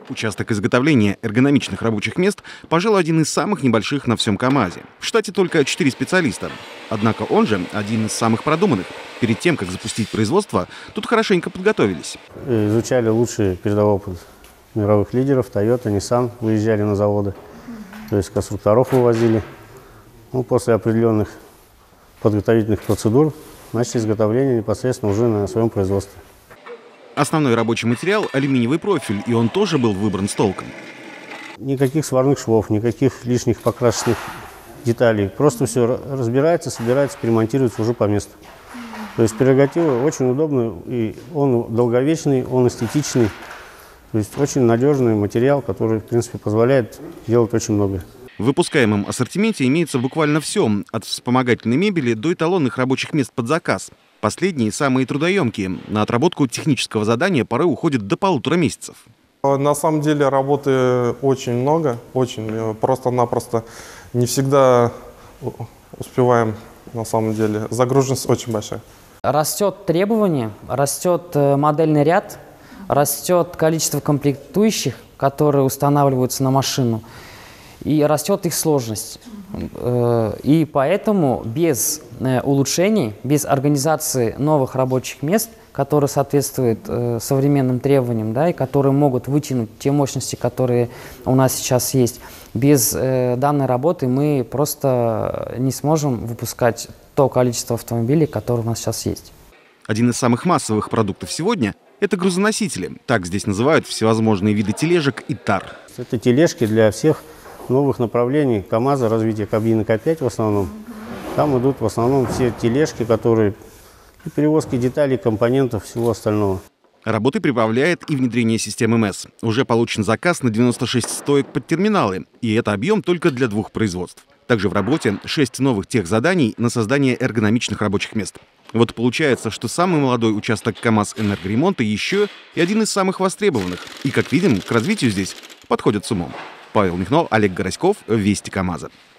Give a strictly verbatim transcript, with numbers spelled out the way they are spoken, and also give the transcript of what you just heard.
Участок изготовления эргономичных рабочих мест, пожалуй, один из самых небольших на всем КАМАЗе. В штате только четыре специалиста. Однако он же один из самых продуманных. Перед тем, как запустить производство, тут хорошенько подготовились. Изучали лучший передовой опыт мировых лидеров, Toyota, Nissan, выезжали на заводы, то есть конструкторов вывозили. Ну, после определенных подготовительных процедур начали изготовление непосредственно уже на своем производстве. Основной рабочий материал – алюминиевый профиль, и он тоже был выбран с толком. Никаких сварных швов, никаких лишних покрасочных деталей. Просто все разбирается, собирается, перемонтируется уже по месту. То есть прерогатива очень удобная, и он долговечный, он эстетичный. То есть очень надежный материал, который, в принципе, позволяет делать очень многое. В выпускаемом ассортименте имеется буквально все – от вспомогательной мебели до эталонных рабочих мест под заказ. Последние самые трудоемкие. На отработку технического задания порой уходит до полутора месяцев. На самом деле работы очень много, очень просто-напросто. Не всегда успеваем, на самом деле. Загруженность очень большая. Растет требование, растет модельный ряд, растет количество комплектующих, которые устанавливаются на машину, и растет их сложность. И поэтому без улучшений, без организации новых рабочих мест, которые соответствуют современным требованиям, да, и которые могут вытянуть те мощности, которые у нас сейчас есть, без данной работы мы просто не сможем выпускать то количество автомобилей, которые у нас сейчас есть. Один из самых массовых продуктов сегодня – это грузоносители. Так здесь называют всевозможные виды тележек и тар. Это тележки для всех новых направлений КАМАЗа, развития кабины К пять в основном. Там идут в основном все тележки, которые и перевозки деталей, компонентов, всего остального. Работы прибавляет и внедрение системы МЭС. Уже получен заказ на девяносто шесть стоек под терминалы, и это объем только для двух производств. Также в работе шесть новых техзаданий на создание эргономичных рабочих мест. Вот получается, что самый молодой участок КАМАЗ энергоремонта еще и один из самых востребованных. И, как видим, к развитию здесь подходят с умом. Павел Михно, Олег Гороськов, Вести КАМАЗа.